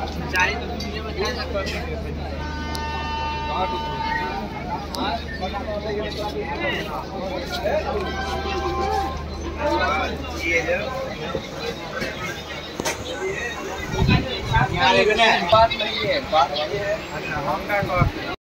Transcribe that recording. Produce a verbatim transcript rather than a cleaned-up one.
चाहे तो तुझे बता ना कर बात नहीं है, बात नहीं है। अच्छा हम क्या